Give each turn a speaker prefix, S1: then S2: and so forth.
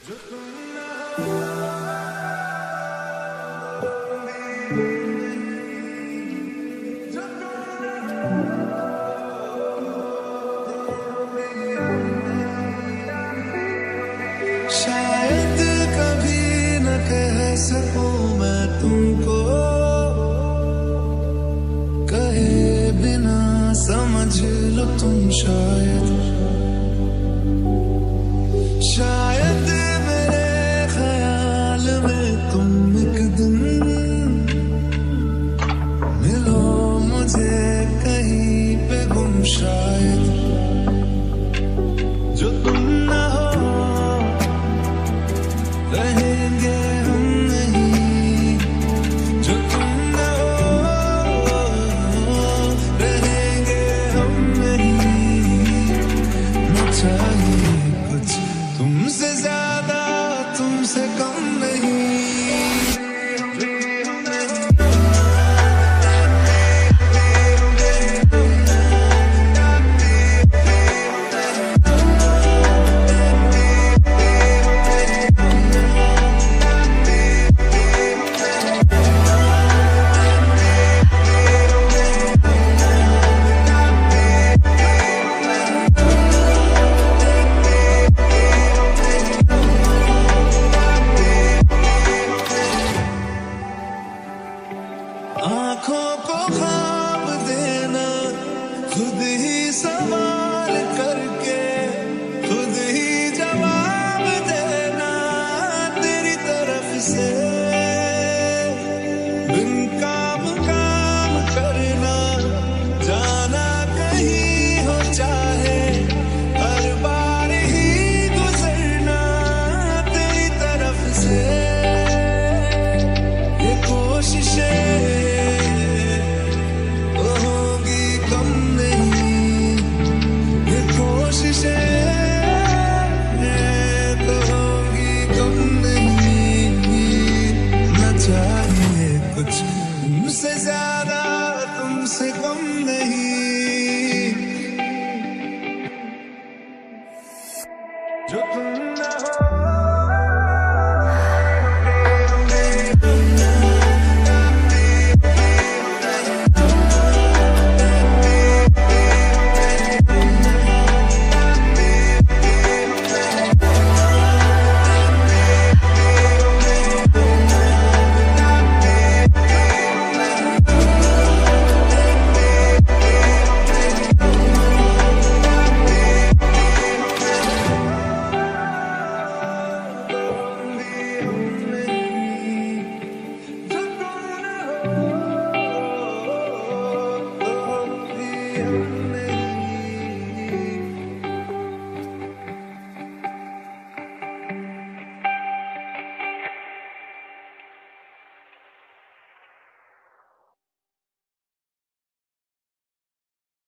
S1: शायद कभी न कह सकूं मैं तुमको, कहे बिना समझ लो तुम शायद। शायद मेरे ख्याल में तुम एक दिन मिलो मुझे कहीं पे गुम शायद। जो तुम ना हो रहेंगे हम नहीं, जो तुम ना हो रहेंगे हम नहीं। न चाहिए कुछ तुमसे ज्यादा तुमसे कम नहीं। आँखों को ख्वाब देना, खुद ही सवाल करके खुद ही जवाब देना तेरी तरफ से। बिन काम करना, जाना कहीं हो चाहे, हर बार ही गुजरना तेरी तरफ से। ये कोशिशें कुछ तुमसे ज्यादा तुमसे कम नहीं। जो तुम ना हो